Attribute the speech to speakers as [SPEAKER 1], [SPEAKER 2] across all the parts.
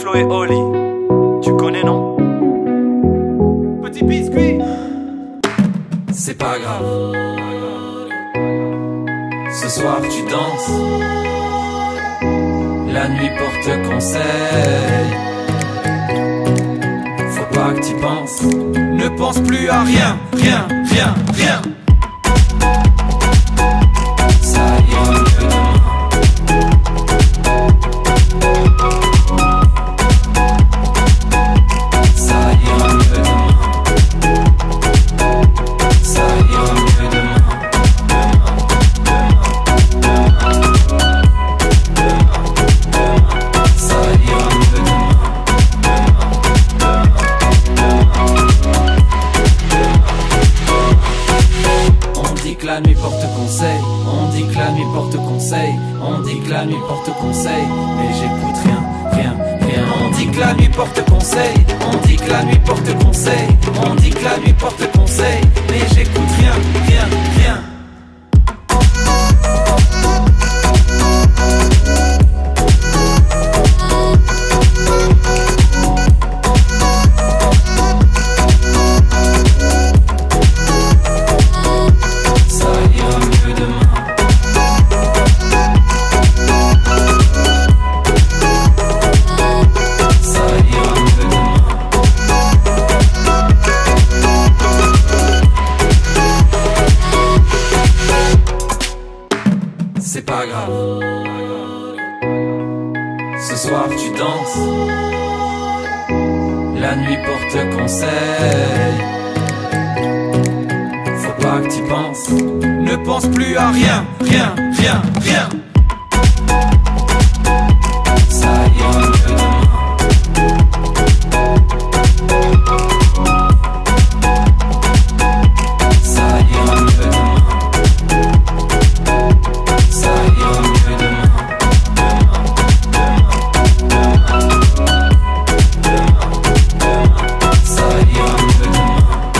[SPEAKER 1] Flo et Oli. Tu connais, non? Petit biscuit.
[SPEAKER 2] C'est pas grave. Ce soir tu danses. La nuit porte conseil. Faut pas que t'y penses. Ne pense plus à rien, rien, rien, rien. Ça ira mieux demain. Ça ira mieux demain. Ça ira mieux demain. Ça ira mieux demain. On dit que la nuit porte conseil, on dit que la nuit porte conseil, on dit que la nuit porte conseil, mais j'écoute rien, rien, rien. On dit que la nuit porte conseil, on dit que la nuit porte conseil, on dit que la nuit porte conseil, mais j'écoute rien, rien, rien. Ça ira mieux demain. Ça ira mieux demain. C'est pas grave. Ce soir tu danses. La nuit porte conseil. Faut pas que t'y penses. Ne pense plus à rien, rien, rien, rien. Ça ira mieux demain. Ça ira mieux demain. Ça ira mieux demain. Ça ira mieux demain.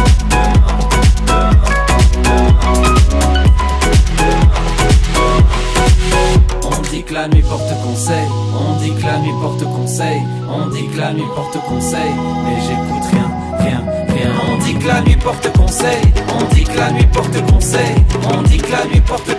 [SPEAKER 2] On dit que la nuit porte conseil, on dit que la nuit porte conseil, on dit que la nuit porte conseil, mais j'écoute rien, rien, rien. On dit que la nuit porte conseil, on dit que la nuit porte conseil, on dit que la nuit porte